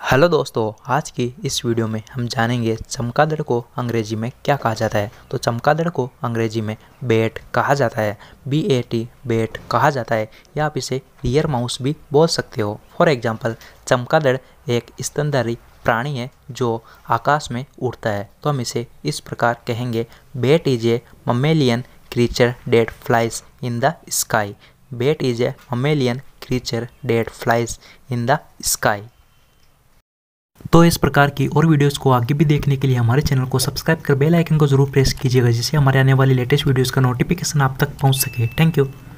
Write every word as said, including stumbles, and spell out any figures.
Hello दोस्तों, आज की इस वीडियो में हम जानेंगे चमगादड़ को अंग्रेजी में क्या कहा जाता है। तो चमगादड़ को अंग्रेजी में बैट कहा जाता है, बी ए टी बैट कहा जाता है, या आप इसे रियर माउस भी बोल सकते हो। फॉर एग्जांपल, चमगादड़ एक स्तनधारी प्राणी है जो आकाश में उड़ता है, तो हम इसे इस प्रकार कहेंगे, bat is a mammalian creature that flies in the sky. Bat is a mammalian creature that flies in the sky. तो इस प्रकार की और वीडियोस को आगे भी देखने के लिए हमारे चैनल को सब्सक्राइब कर बेल आइकन को जरूर प्रेस कीजिएगा, जिससे हमारे आने वाली लेटेस्ट वीडियोस का नोटिफिकेशन आप तक पहुंच सके। Thank you.